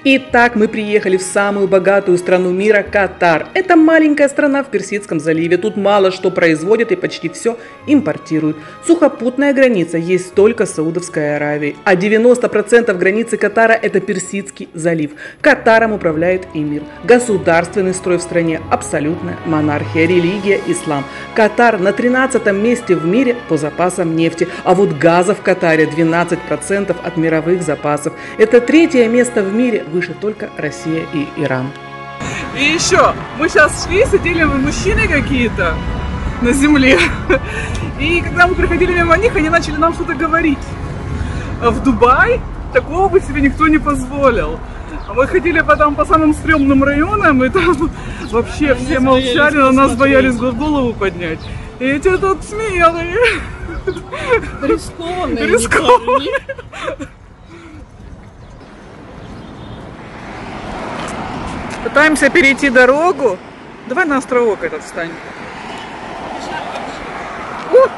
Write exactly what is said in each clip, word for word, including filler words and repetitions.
Итак, мы приехали в самую богатую страну мира – Катар. Это маленькая страна в Персидском заливе. Тут мало что производят и почти все импортируют. Сухопутная граница есть только с Саудовской Аравией. А девяносто процентов границы Катара – это Персидский залив. Катаром управляет эмир. Государственный строй в стране – абсолютная монархия, религия – ислам. Катар на тринадцатом месте в мире по запасам нефти. А вот газа в Катаре двенадцать процентов от мировых запасов. Это третье место в мире, выше только Россия и Иран. И еще, мы сейчас шли, сидели мужчины какие-то на земле. И когда мы проходили мимо них, они начали нам что-то говорить. А в Дубай такого бы себе никто не позволил. А мы ходили потом по самым стрёмным районам, и там вообще они все молчали, на нас боялись голову поднять. И эти тут смелые. Рискованные. Рискованные. Пытаемся перейти дорогу. Давай на островок этот встань. О!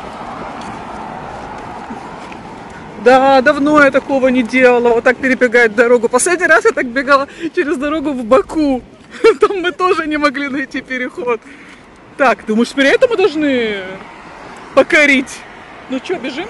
Да, давно я такого не делала. Вот так перебегать дорогу. Последний раз я так бегала через дорогу в Баку. Там мы тоже не могли найти переход. Так, думаешь, теперь это мы должны покорить? Ну что, бежим?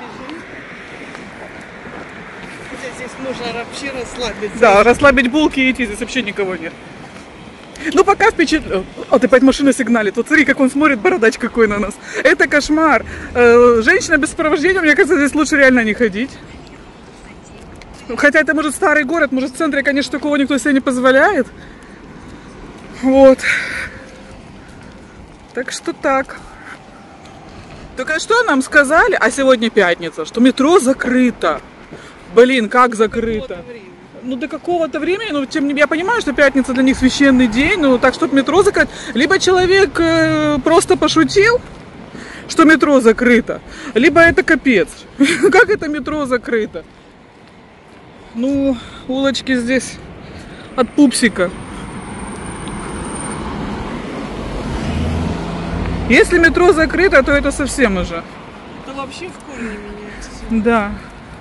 Здесь можно вообще расслабиться. Да, расслабить булки и идти, здесь вообще никого нет. Ну пока впечатлен. Вот опять машина сигналит. Вот смотри, как он смотрит, бородач какой на нас. Это кошмар. Женщина без сопровождения, мне кажется, здесь лучше реально не ходить. Хотя это может старый город, может в центре, конечно, такого никто себе не позволяет. Вот. Так что так. Только что нам сказали, а сегодня пятница, что метро закрыто. Блин, как закрыто? Ну, до какого-то времени, ну, тем не менее, я понимаю, что пятница для них священный день, ну, так, чтобы метро закрыть. Либо человек э, просто пошутил, что метро закрыто, либо это капец. Как это метро закрыто? Ну, улочки здесь от пупсика. Если метро закрыто, то это совсем уже. Это вообще в корне меняется. Да.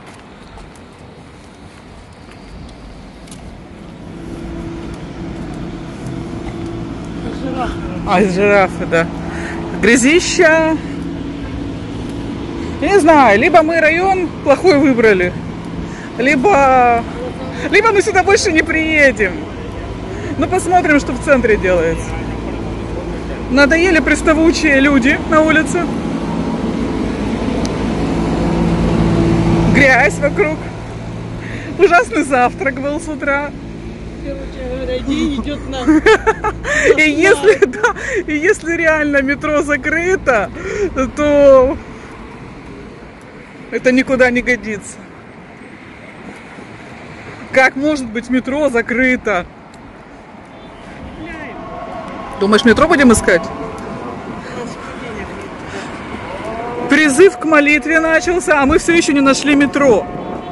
А, из жирафы, да. Грязища. Я не знаю, либо мы район плохой выбрали, либо, либо мы сюда больше не приедем. Ну, посмотрим, что в центре делается. Надоели приставучие люди на улице. Грязь вокруг. Ужасный завтрак был с утра. День идет на... И если, да, и если реально метро закрыто, то это никуда не годится. Как может быть метро закрыто? Думаешь, метро будем искать? Призыв к молитве начался, а мы все еще не нашли метро.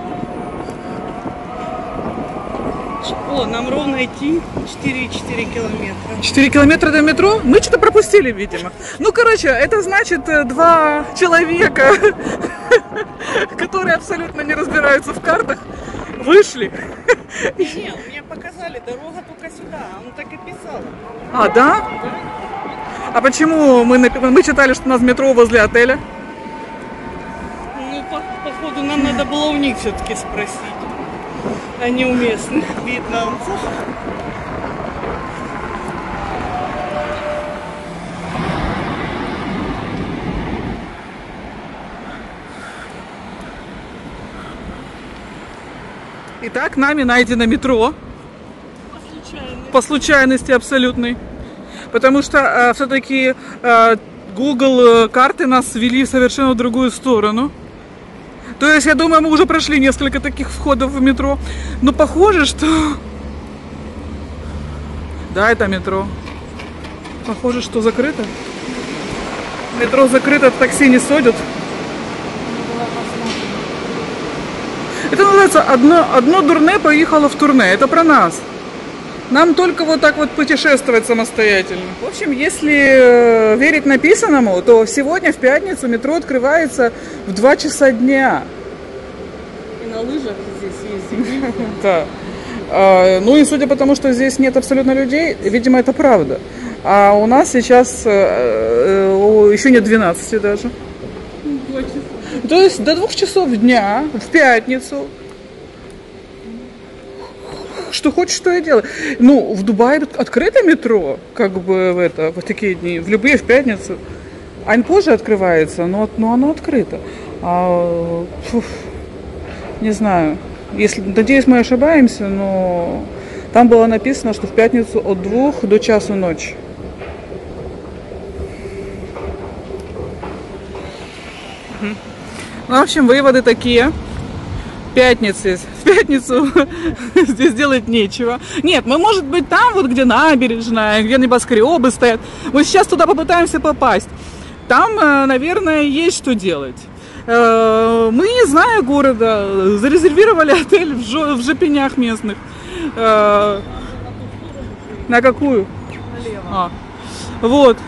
О, нам ровно идти четыре и четыре километра. четыре километра до метро? Мы что-то пропустили, видимо. Ну, короче, это значит два человека, которые абсолютно не разбираются в картах, вышли. Не, мне показали, дорога только сюда, он так и писал. А, да? А почему мы, мы читали, что у нас метро возле отеля? Ну, по, походу, нам надо было у них все-таки спросить. А не у местных вьетнамцев. Итак, нами найдено метро. По случайности. По случайности абсолютной. Потому что э, все-таки э, Google карты нас вели совершенно в другую сторону. То есть, я думаю, мы уже прошли несколько таких входов в метро. Но похоже, что... Да, это метро. Похоже, что закрыто. Метро закрыто, такси не сходят. Это называется «Одно, одно дурне поехало в турне». Это про нас. Нам только вот так вот путешествовать самостоятельно. В общем, если верить написанному, то сегодня, в пятницу, метро открывается в два часа дня. И на лыжах здесь ездим. Да. А, ну и судя по тому, что здесь нет абсолютно людей, видимо, это правда. А у нас сейчас э, э, еще нет двенадцати даже. То есть до двух часов дня, в пятницу. Что хочешь, что я делаю. Ну, в Дубае открыто метро, как бы в, это, в такие дни, в любые, в пятницу. Ань позже открывается, но, но оно открыто. А, фух, не знаю. Если, надеюсь, мы ошибаемся, но там было написано, что в пятницу от двух до часу ночи. Ну, в общем, выводы такие. Пятницы. В пятницу здесь делать нечего. Нет, мы, может быть, там, вот где набережная, где небоскребы стоят. Мы сейчас туда попытаемся попасть. Там, наверное, есть что делать. Мы, не зная города, зарезервировали отель в, жо, в жопенях местных. На какую? Налево. А. Вот.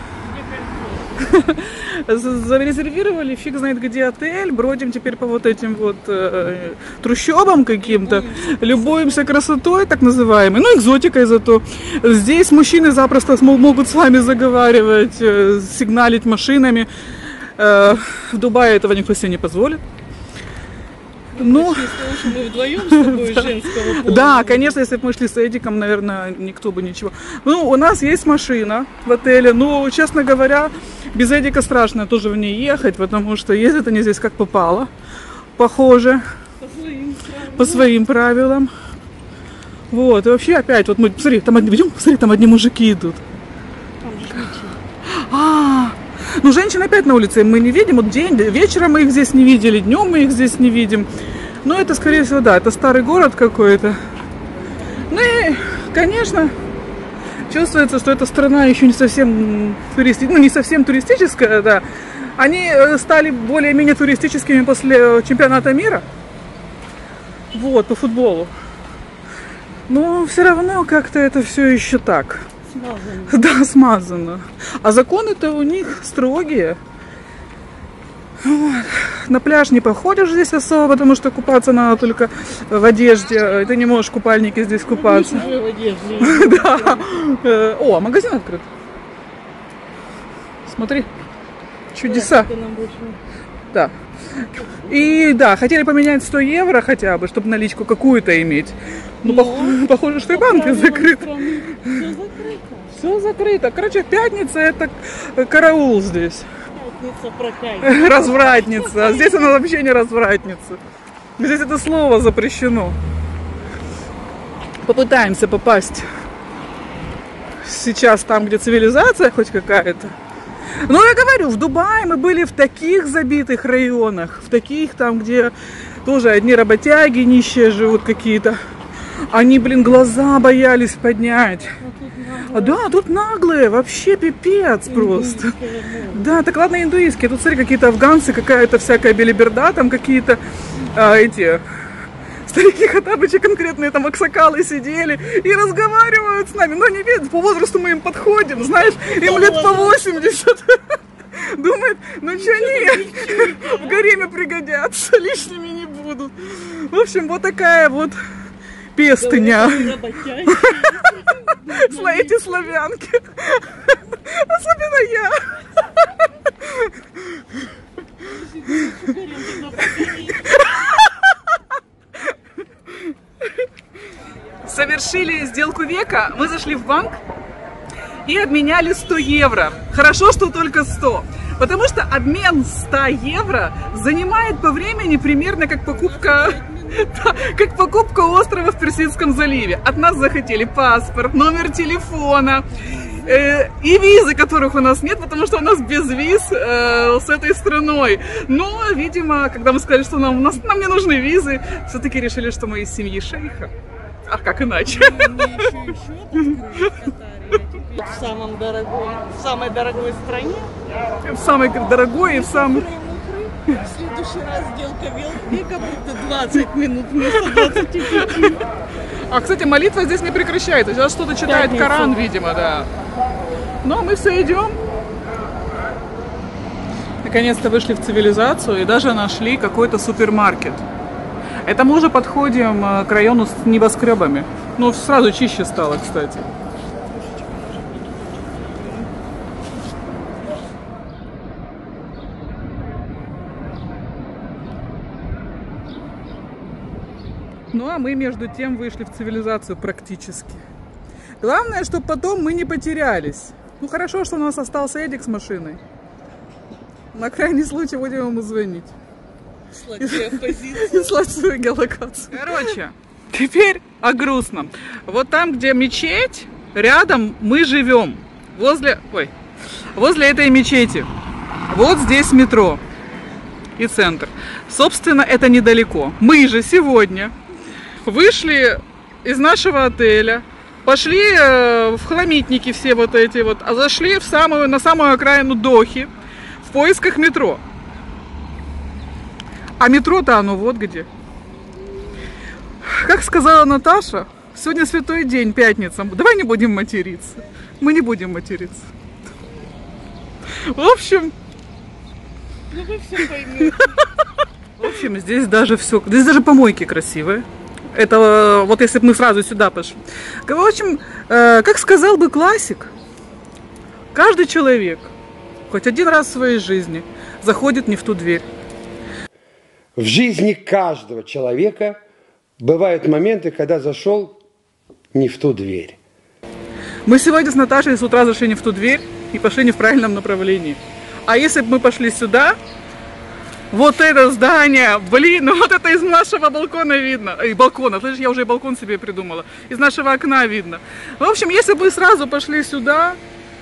Зарезервировали, фиг знает где отель, бродим теперь по вот этим вот э, трущобам каким-то, любуемся красотой, так называемой, ну экзотикой зато. Здесь мужчины запросто могут с вами заговаривать, э, сигналить машинами. Э, в Дубае этого никто себе не позволит. Ну, мы вдвоем с тобой женского пола. Да, конечно, если бы мы шли с Эдиком, наверное, никто бы ничего. Ну, у нас есть машина в отеле, но, честно говоря, без Эдика страшно тоже в ней ехать, потому что ездят они здесь как попало, похоже, по своим правилам. По своим правилам. Вот, и вообще опять, вот мы, посмотри, там одни, идем, посмотри, там одни мужики идут. Там же ничего. А, ну, женщин опять на улице мы не видим, вот день, вечером мы их здесь не видели, днем мы их здесь не видим. Ну, это, скорее всего, да, это старый город какой-то. Ну и, конечно, чувствуется, что эта страна еще не совсем туристическая, ну, не совсем туристическая, да. Они стали более-менее туристическими после чемпионата мира. Вот, по футболу. Но все равно как-то это все еще так. Смазано. Да, смазано. А законы-то у них строгие. Вот. На пляж не походишь здесь особо, потому что купаться надо только в одежде. Ты не можешь в купальнике здесь купаться. В одежде. Да. О, магазин открыт. Смотри. Чудеса. Да. И да, хотели поменять сто евро хотя бы, чтобы наличку какую-то иметь. Ну, пох- похоже, что и банк закрыт. Все закрыто. Все закрыто. Короче, пятница это караул здесь. Пятница прокатит. Развратница. А здесь она вообще не развратница. Здесь это слово запрещено. Попытаемся попасть сейчас там, где цивилизация хоть какая-то. Ну, я говорю, в Дубае мы были в таких забитых районах, в таких там, где тоже одни работяги нищие живут какие-то. Они, блин, глаза боялись поднять. А, да, тут наглые, вообще пипец просто. Да, так ладно, индуистские. Тут, смотри, какие-то афганцы, какая-то всякая белиберда, там какие-то а, эти... Старики Хаттабычи конкретные там аксакалы сидели и разговаривают с нами. Но они видят, по возрасту мы им подходим, знаешь, им лет по восемьдесят. Думают, ну что нет, в гареме пригодятся, лишними не будут. В общем, вот такая вот пестыня. Эти славянки. Особенно я. Совершили сделку века, мы зашли в банк и обменяли сто евро. Хорошо, что только сто. Потому что обмен ста евро занимает по времени примерно как покупка, да, как покупка острова в Персидском заливе. От нас захотели паспорт, номер телефона э, и визы, которых у нас нет, потому что у нас без виз э, с этой страной. Но, видимо, когда мы сказали, что нам, у нас, нам не нужны визы, все-таки решили, что мы из семьи шейха. А как иначе? В самом дорогой, в самой дорогой стране. В самой дорогой и в самой... В следующий раз сделка века будет двадцать минут вместо двадцати пяти. А, кстати, молитва здесь не прекращается. Сейчас что-то читает Пятница. Коран, видимо, да. Но мы все идем. Наконец-то вышли в цивилизацию и даже нашли какой-то супермаркет. Это мы уже подходим к району с небоскребами. Но сразу чище стало, кстати. Ну а мы между тем вышли в цивилизацию практически. Главное, чтобы потом мы не потерялись. Ну хорошо, что у нас остался Эдик с машиной. На крайний случай будем ему звонить. Слать геопозицию. И слать свою геолокацию. Короче, теперь о грустном. Вот там, где мечеть, рядом мы живем. Возле, ой, возле этой мечети. Вот здесь метро и центр. Собственно, это недалеко. Мы же сегодня вышли из нашего отеля, пошли в хламитники все вот эти вот, а зашли в самую, на самую окраину Дохи в поисках метро. А метро-то оно вот где. Как сказала Наташа, сегодня святой день, пятница. Давай не будем материться. Мы не будем материться. В общем... Ну вы все поймете. В общем, здесь даже все... Здесь даже помойки красивые. Это вот если бы мы сразу сюда пошли. В общем, как сказал бы классик, каждый человек хоть один раз в своей жизни заходит не в ту дверь. В жизни каждого человека бывают моменты, когда зашел не в ту дверь. Мы сегодня с Наташей с утра зашли не в ту дверь и пошли не в правильном направлении. А если бы мы пошли сюда, вот это здание, блин, ну вот это из нашего балкона видно. И балкона, слышишь, я уже и балкон себе придумала. Из нашего окна видно. В общем, если бы мы сразу пошли сюда...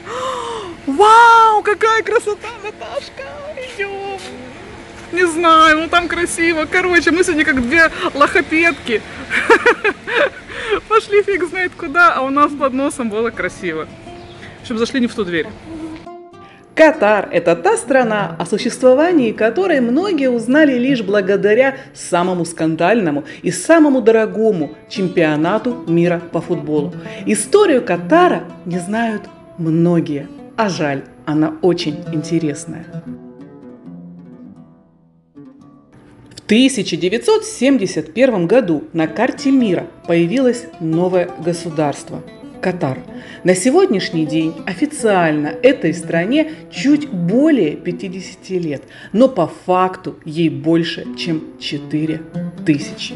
Вау, какая красота, Наташка! Идем! Не знаю, ну там красиво. Короче, мы сегодня как две лохопедки. Пошли фиг знает куда, а у нас под носом было красиво. Чтобы зашли не в ту дверь. Катар – это та страна, о существовании которой многие узнали лишь благодаря самому скандальному и самому дорогому чемпионату мира по футболу. Историю Катара не знают многие, а жаль, она очень интересная. В тысяча девятьсот семьдесят первом году на карте мира появилось новое государство – Катар. На сегодняшний день официально этой стране чуть более пятидесяти лет, но по факту ей больше, чем четыре тысячи.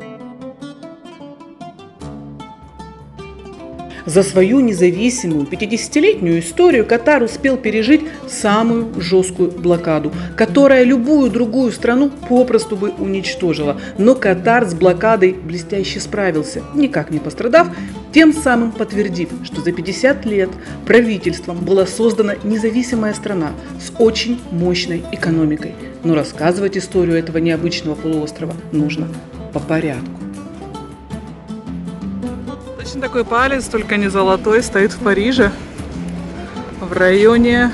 За свою независимую пятидесятилетнюю историю Катар успел пережить самую жесткую блокаду, которая любую другую страну попросту бы уничтожила. Но Катар с блокадой блестяще справился, никак не пострадав, тем самым подтвердив, что за пятьдесят лет правительством была создана независимая страна с очень мощной экономикой. Но рассказывать историю этого необычного полуострова нужно по порядку. Точно такой палец, только не золотой, стоит в Париже, в районе,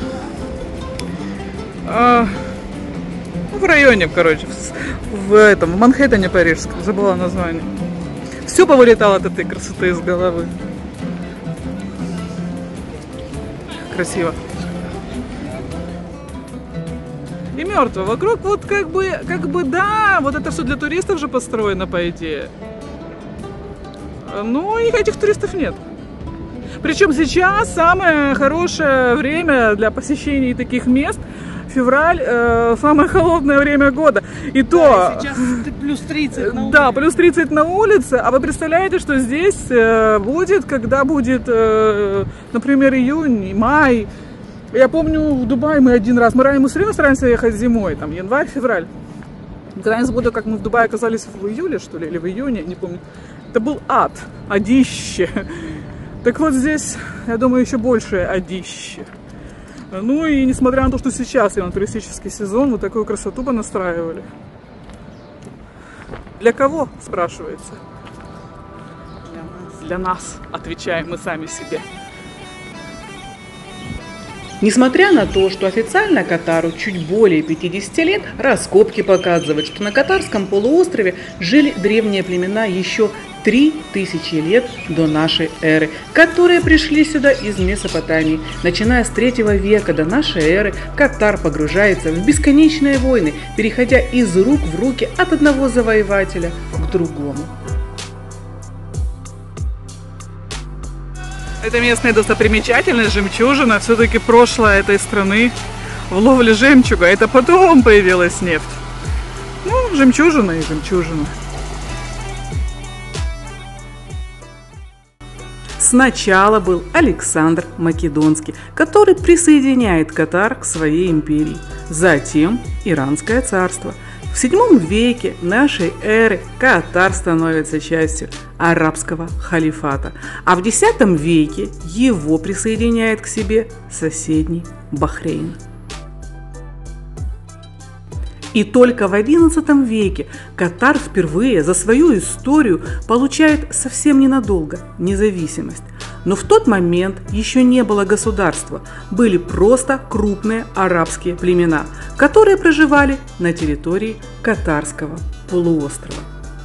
э, в районе, короче, в, в этом, в Манхэттене парижском, забыла название. Все повылетало от этой красоты из головы. Красиво. И мертво. Вокруг вот как бы, как бы, да, вот это все для туристов же построено, по идее. Но их этих туристов нет. Причем сейчас самое хорошее время для посещения таких мест. Февраль, э, самое холодное время года. И то... Да, сейчас плюс тридцать на улице. Да, плюс тридцать на улице. А вы представляете, что здесь э, будет, когда будет, э, например, июнь, май. Я помню, в Дубае мы один раз... Мы ранее все время стараемся ехать зимой, там, январь, февраль. Когда я забуду, как мы в Дубае оказались в июле, что ли, или в июне, не помню. Это был ад, адище. Так вот здесь, я думаю, еще больше адище. Ну и несмотря на то, что сейчас именно туристический сезон, вот такую красоту понастраивали. Для кого, спрашивается? Для нас. Для нас, отвечаем мы сами себе. Несмотря на то, что официально Катару чуть более пятидесяти лет, раскопки показывают, что на Катарском полуострове жили древние племена еще три тысячи лет до нашей эры, которые пришли сюда из Месопотамии. Начиная с третьего века до нашей эры, Катар погружается в бесконечные войны, переходя из рук в руки от одного завоевателя к другому. Это местная достопримечательность, жемчужина. Все-таки прошлое этой страны в ловле жемчуга. Это потом появилась нефть. Ну, жемчужина и жемчужина. Сначала был Александр Македонский, который присоединяет Катар к своей империи. Затем Иранское царство. В седьмом веке нашей эры Катар становится частью арабского халифата, а в десятом веке его присоединяет к себе соседний Бахрейн. И только в одиннадцатом веке Катар впервые за свою историю получает совсем ненадолго независимость. Но в тот момент еще не было государства, были просто крупные арабские племена, которые проживали на территории Катарского полуострова.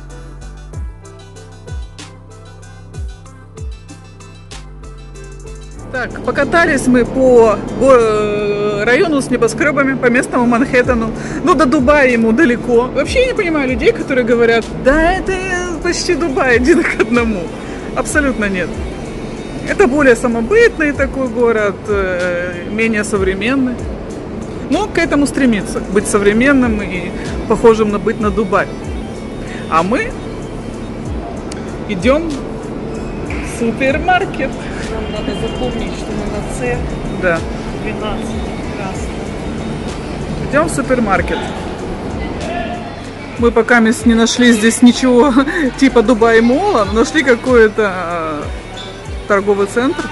Так, покатались мы по району с небоскребами, по местному Манхэттену. Ну, до Дубая ему далеко. Вообще я не понимаю людей, которые говорят, да это почти Дубай, один к одному. Абсолютно нет. Это более самобытный такой город, менее современный. Но к этому стремиться, быть современным и похожим на быть на Дубай. А мы идем в супермаркет. Нам надо запомнить, что мы на С Да. двенадцать раз. Идем в супермаркет. Мы пока не нашли здесь ничего типа Дубай Мола, но нашли какой-то торговый центр.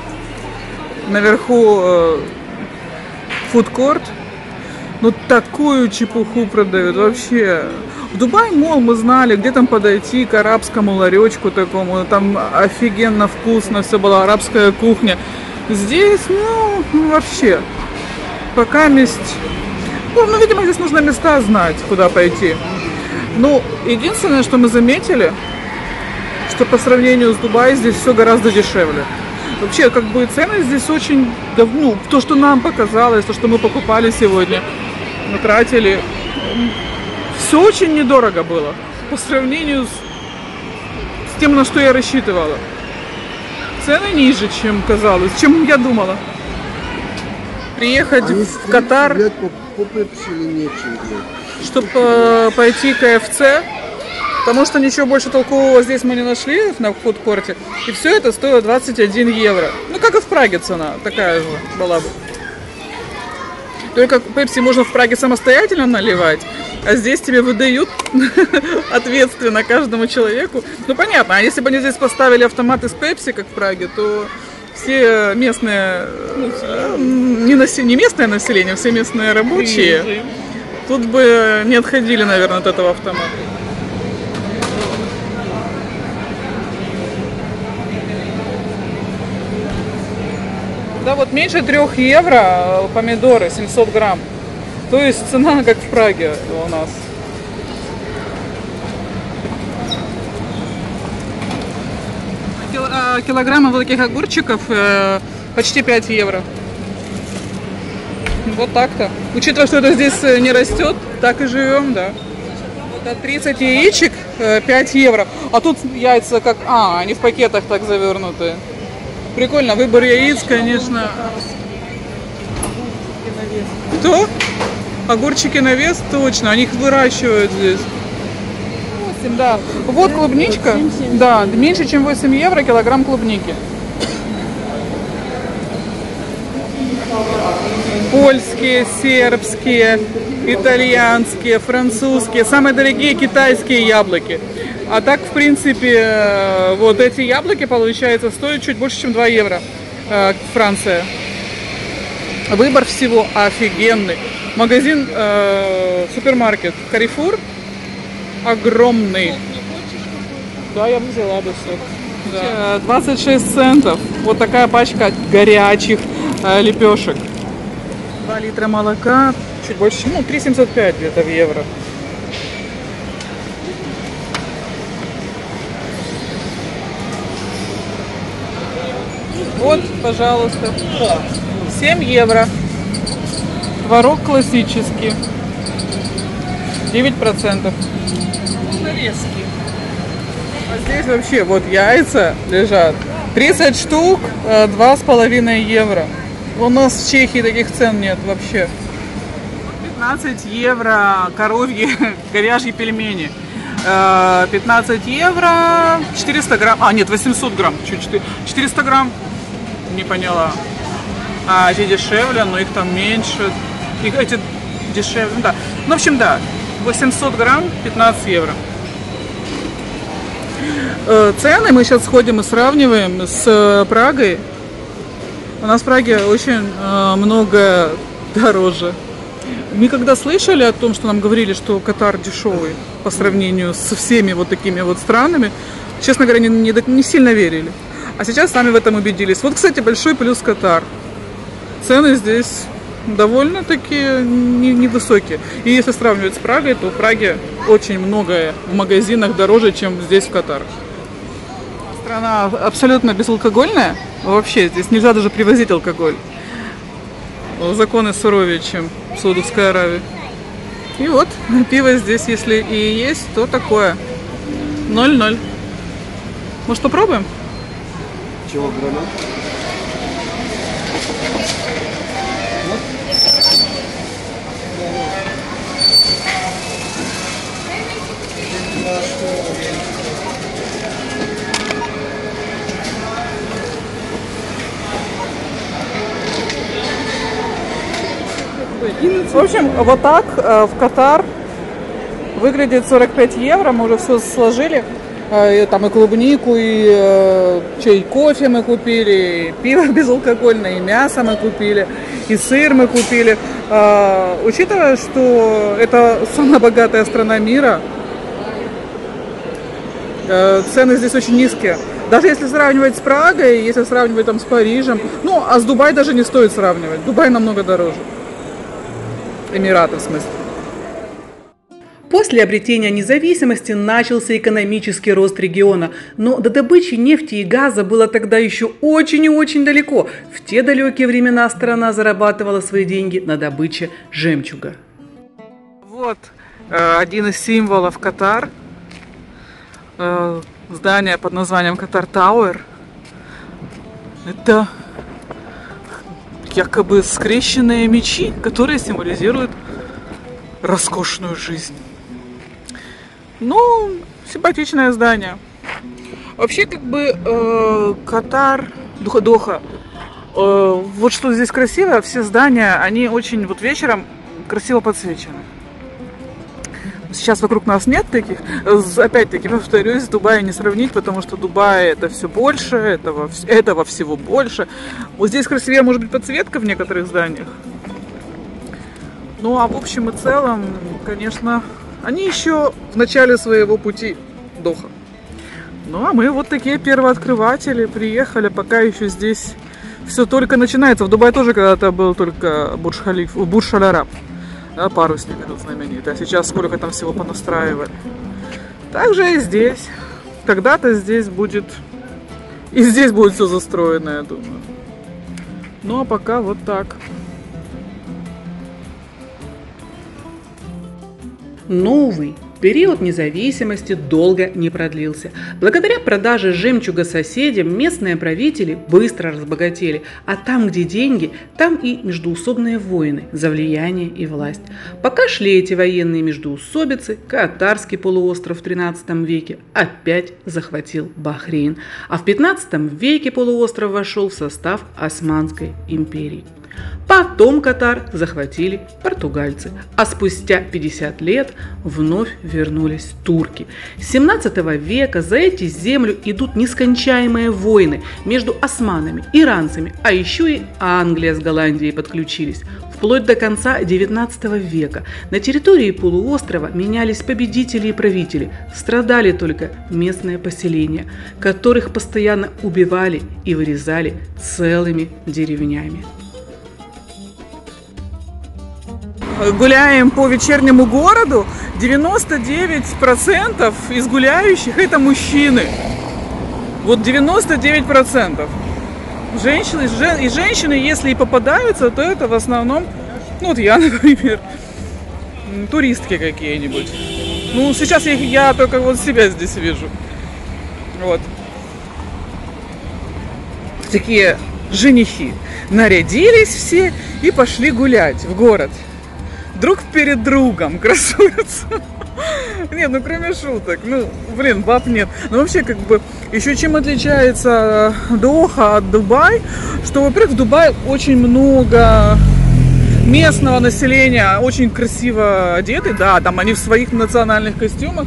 Наверху фудкорт. Ну такую чепуху продают вообще. В Дубай Мол мы знали, где там подойти к арабскому ларечку такому. Там офигенно вкусно, все была арабская кухня. Здесь, ну, вообще, пока месть... Ну, ну, видимо, здесь нужно места знать, куда пойти. Ну, единственное, что мы заметили, что по сравнению с Дубаем здесь все гораздо дешевле. Вообще, как бы цены здесь очень давно, то, что нам показалось, то, что мы покупали сегодня, мы тратили, все очень недорого было по сравнению с, с тем, на что я рассчитывала. Цены ниже, чем казалось, чем я думала. Приехать Они в Катар, по, по чтобы э, пойти к КФЦ, потому что ничего больше толкового здесь мы не нашли на фудкорте. И все это стоило двадцать один евро. Ну, как и в Праге цена, такая же была бы. Только пепси можно в Праге самостоятельно наливать, а здесь тебе выдают ответственно каждому человеку. Ну, понятно, а если бы они здесь поставили автоматы с пепси, как в Праге, то все местные, не, насе... не местное население, все местные рабочие тут бы не отходили, наверное, от этого автомата. Да, вот меньше трех евро помидоры, семьсот грамм. То есть цена как в Праге у нас. Килограмма вот таких огурчиков почти пять евро. Вот так-то. Учитывая, что это здесь не растет, так и живем, да. Вот тридцать яичек, пять евро. А тут яйца как... А, они в пакетах так завернуты. Прикольно, выбор яиц, конечно. Кто? Огурчики на вес? Точно, они их выращивают здесь. восемь, да. Вот клубничка. Да, меньше чем восемь евро килограмм клубники. Польские, сербские, итальянские, французские, самые дорогие китайские яблоки. А так, в принципе, вот эти яблоки, получается, стоят чуть больше, чем два евро. Франция. Выбор всего офигенный. Магазин, э, супермаркет Carrefour огромный. Да, я бы взяла бы все. Да. двадцать шесть центов. Вот такая пачка горячих э, лепешек. два литра молока. Чуть больше, ну, три семьсот пять где-то в евро. Вот, пожалуйста. семь евро. Творог классический. девять процентов. Нарезки. А здесь вообще вот яйца лежат тридцать штук, два с половиной евро. У нас в Чехии таких цен нет вообще. пятнадцать евро коровьи, говяжьи пельмени. пятнадцать евро, четыреста грамм. А, нет, восемьсот грамм. четыреста грамм. Не поняла. А эти дешевле, но их там меньше. Их эти дешевле. Ну, да. Ну, в общем, да. восемьсот грамм, пятнадцать евро. Цены мы сейчас ходим и сравниваем с Прагой. У нас в Праге очень много дороже. Мы когда слышали о том, что нам говорили, что Катар дешевый по сравнению со всеми вот такими вот странами, честно говоря, не, не, не сильно верили. А сейчас сами в этом убедились. Вот, кстати, большой плюс Катар. Цены здесь довольно-таки невысокие. И если сравнивать с Прагой, то в Праге очень многое в магазинах дороже, чем здесь в Катаре. Страна абсолютно безалкогольная. Вообще здесь нельзя даже привозить алкоголь. Законы суровее, чем в Саудовской Аравии. И вот, пиво здесь, если и есть, то такое. ноль-ноль. Может, попробуем? Чего гранат? В общем, вот так в Катар выглядит сорок пять евро. Мы уже все сложили. Там и клубнику, и чай, кофе мы купили, и пиво безалкогольное, и мясо мы купили, и сыр мы купили. Учитывая, что это самая богатая страна мира, цены здесь очень низкие. Даже если сравнивать с Прагой, если сравнивать там с Парижем, ну, а с Дубай даже не стоит сравнивать. Дубай намного дороже. Эмираты, в смысле. После обретения независимости начался экономический рост региона, но до добычи нефти и газа было тогда еще очень и очень далеко. В те далекие времена страна зарабатывала свои деньги на добыче жемчуга. Вот э, один из символов Катар. Э, здание под названием Катар Тауэр. Это якобы скрещенные мечи, которые символизируют роскошную жизнь. Ну, симпатичное здание. Вообще, как бы, э, Катар, Доха, э, вот что здесь красиво, все здания, они очень, вот вечером красиво подсвечены. Сейчас вокруг нас нет таких. Опять-таки, повторюсь, с Дубаем не сравнить, потому что Дубай это все больше, этого, этого всего больше. Вот здесь красивее может быть подсветка в некоторых зданиях. Ну, а в общем и целом, конечно, они еще в начале своего пути, Доха. Ну, а мы вот такие первооткрыватели, приехали, пока еще здесь все только начинается. В Дубае тоже когда-то был только Бурдж-Халиф, Бурдж-Аль-Араб, да, парусник этот знаменитый, а сейчас сколько там всего понастраивали. Также и здесь. Когда-то здесь будет, и здесь будет все застроено, я думаю. Ну, а пока вот так. Новый период независимости долго не продлился. Благодаря продаже жемчуга соседям местные правители быстро разбогатели, а там, где деньги, там и междоусобные войны за влияние и власть. Пока шли эти военные междоусобицы, Катарский полуостров в тринадцатом веке опять захватил Бахрейн, а в пятнадцатом веке полуостров вошел в состав Османской империи. Потом Катар захватили португальцы, а спустя пятьдесят лет вновь вернулись турки. С семнадцатого века за эти земли идут нескончаемые войны между османами, иранцами, а еще и Англия с Голландией подключились. Вплоть до конца девятнадцатого века на территории полуострова менялись победители и правители, страдали только местные поселения, которых постоянно убивали и вырезали целыми деревнями. Гуляем по вечернему городу, девяносто девять процентов из гуляющих это мужчины. Вот девяносто девять процентов. Женщины, и женщины, если и попадаются, то это в основном, ну вот я, например, туристки какие-нибудь. Ну, сейчас я, я только вот себя здесь вижу. Вот. такие женихи, нарядились все и пошли гулять в город. Друг перед другом красуются. Нет, ну кроме шуток, ну, блин, баб нет. Ну вообще, как бы, еще чем отличается Доха от Дубая, что, во-первых, в Дубае очень много местного населения, очень красиво одеты, да, там они в своих национальных костюмах,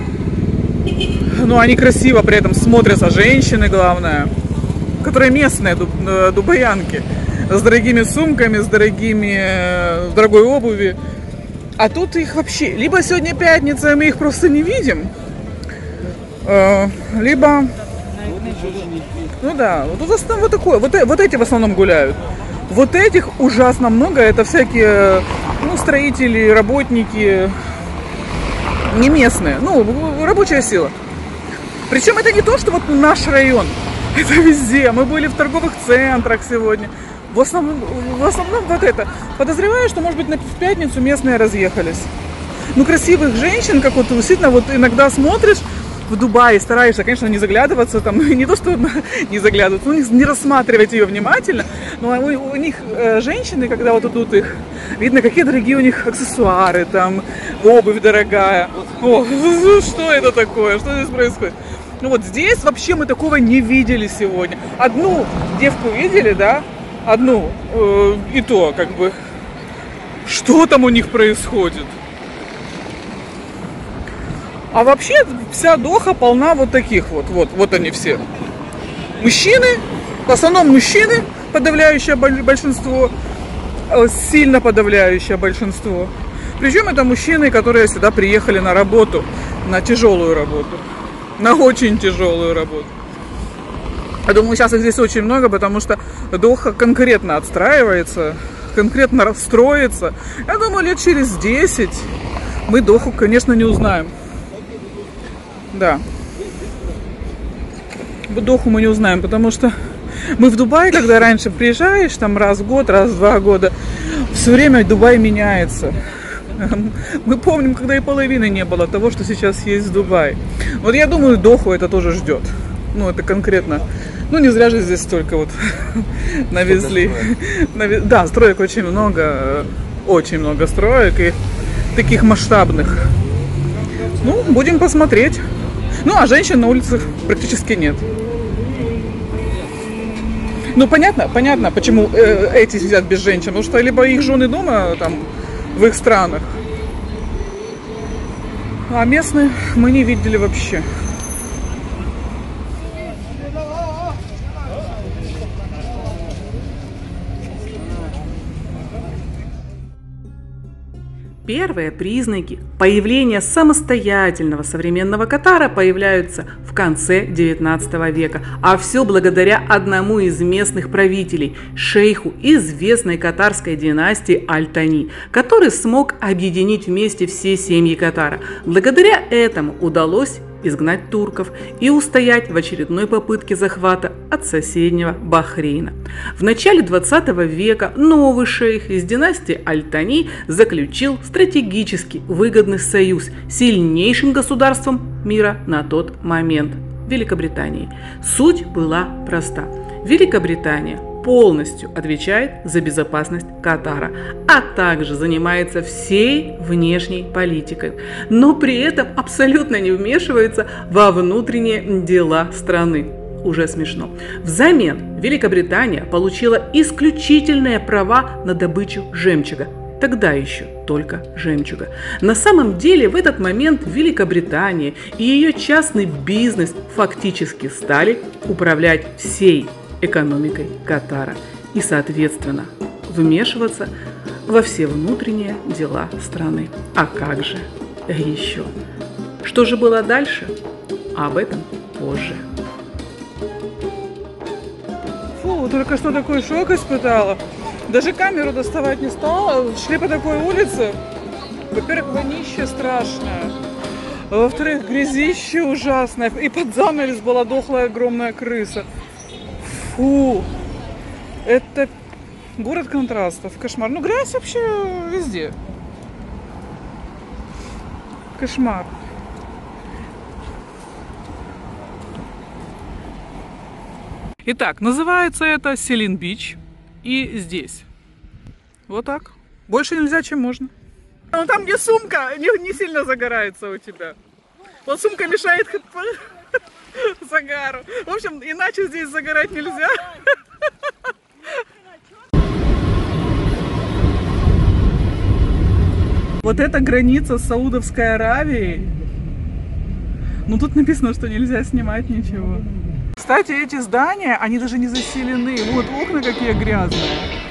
но они красиво при этом смотрятся, женщины, главное, которые местные дубаянки, с дорогими сумками, с дорогими, с дорогой обуви. А тут их вообще, либо сегодня пятница, и мы их просто не видим, либо, ну да, вот, в основном вот такое, вот, вот эти в основном гуляют. Вот этих ужасно много, это всякие, ну, строители, работники, не местные, ну, рабочая сила. Причем это не то, что вот наш район, это везде. Мы были в торговых центрах сегодня. В основном, в основном вот это. Подозреваю, что, может быть, на, в пятницу местные разъехались. Ну, красивых женщин, как вот действительно, вот иногда смотришь в Дубае, стараешься, конечно, не заглядываться там, не то, что не заглядываться, ну, не рассматривать ее внимательно, но у, у них э, женщины, когда вот идут их, видно, какие дорогие у них аксессуары, там, обувь дорогая. О, что это такое, что здесь происходит? Ну вот здесь вообще мы такого не видели сегодня. Одну девку видели, да? Одну, э, и то, как бы, что там у них происходит? А вообще вся Доха полна вот таких вот, вот, вот они все. Мужчины, в основном мужчины, подавляющее большинство, сильно подавляющее большинство. Причем это мужчины, которые сюда приехали на работу, на тяжелую работу, на очень тяжелую работу. Я думаю, сейчас их здесь очень много, потому что Доха конкретно отстраивается, конкретно расстроится. Я думаю, лет через десять мы Доху, конечно, не узнаем. Да. Доху мы не узнаем, потому что мы в Дубае, когда раньше приезжаешь, там раз в год, раз в два года, все время Дубай меняется. Мы помним, когда и половины не было того, что сейчас есть в Дубае. Вот я думаю, Доху это тоже ждет. Ну, это конкретно. Ну, не зря же здесь столько вот навезли. Навез... Да, строек очень много. Очень много строек и таких масштабных. Ну, будем посмотреть. Ну, а женщин на улицах практически нет. Ну, понятно, понятно, почему э, эти сидят без женщин. Потому что либо их жены дома, там, в их странах. А местные мы не видели вообще. Первые признаки появления самостоятельного современного Катара появляются в конце девятнадцатого века, а все благодаря одному из местных правителей, шейху известной катарской династии Аль-Тани, который смог объединить вместе все семьи Катара. Благодаря этому удалось изгнать турков и устоять в очередной попытке захвата от соседнего Бахрейна. В начале двадцатого века новый шейх из династии Аль-Тани заключил стратегически выгодный союз с сильнейшим государством мира на тот момент – Великобританией. Суть была проста. Великобритания полностью отвечает за безопасность Катара, а также занимается всей внешней политикой, но при этом абсолютно не вмешивается во внутренние дела страны. Уже смешно. Взамен Великобритания получила исключительные права на добычу жемчуга. Тогда еще только жемчуга. На самом деле в этот момент Великобритания и ее частный бизнес фактически стали управлять всей экономикой Катара и, соответственно, вмешиваться во все внутренние дела страны. А как же еще? Что же было дальше? Об этом позже. Фу, только что такой шок испытала. Даже камеру доставать не стала. Шли по такой улице. Во-первых, вонище страшное. Во-вторых, грязище ужасное. И под занавес была дохлая огромная крыса. Фу, это город контрастов, кошмар. Ну, грязь вообще везде. Кошмар. Итак, называется это Селин-Бич. И здесь. Вот так. Больше нельзя, чем можно. Ну там, где сумка, не, не сильно загорается у тебя. Вот сумка мешает загару. В общем, иначе здесь загорать нельзя. Вот это граница с Саудовской Аравией. Ну тут написано, что нельзя снимать ничего. Кстати, эти здания, они даже не заселены. Вот окна какие грязные.